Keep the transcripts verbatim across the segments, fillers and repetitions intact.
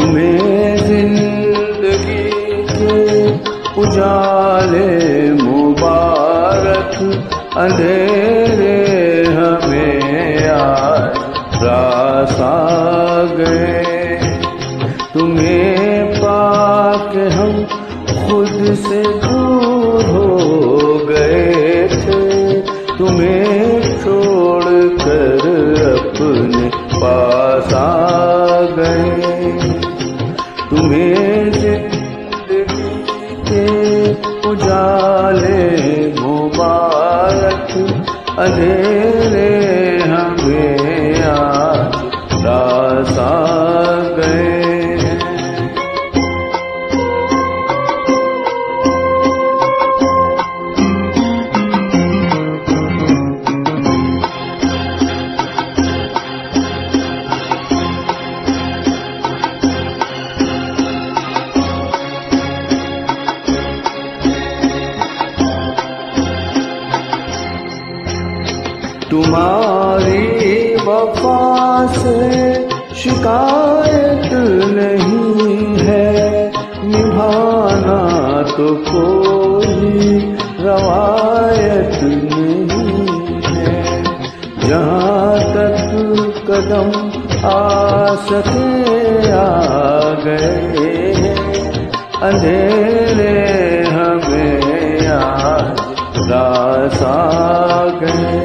तुम्हें जिंदगी के उजाले मुबारक, अंधेरे हमें आज रास आ गए। तुम्हें पाके हम खुद से दूर हो गए थे, तुम्हें छोड़कर अपने पास आ गए। तुम्हें जिंदगी के उजाले मुबारक, अंधेरे हमें आज रास आ गए। तुम्हारी वफा से शिकायत नहीं है, निभाना तो कोई रवायत नहीं है। जहाँ तक कदम आ सके आ गए हैं, अंधेरे हमें आज रास आ गए।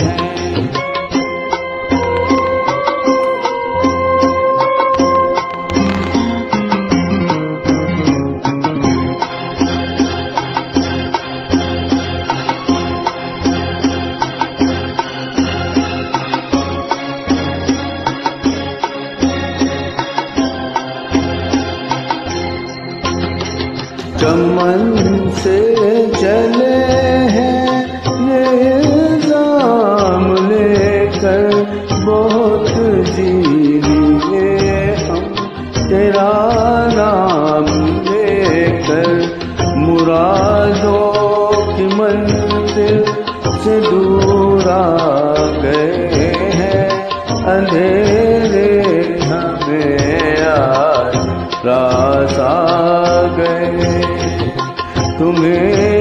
चमन से चले हैं ये इल्जाम लेकर, बहुत जी लिए हम तेरा नाम लेकर। मुरादों की मंजिल से दूर आ गए हैं, अंधेरे हमें आज रास आ गए। तुम्हें